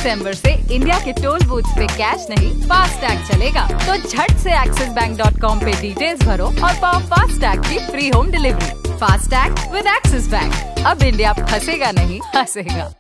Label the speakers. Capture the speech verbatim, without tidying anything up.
Speaker 1: दिसंबर से इंडिया के toll booth पे कैश नहीं फास्टैग चलेगा। तो झट से एक्सिस बैंक डॉट कॉम पे डिटेल्स भरो और पाओ फास्टैग की free home delivery. FASTag with Axis bank. अब इंडिया फंसेगा नहीं, हंसेगा।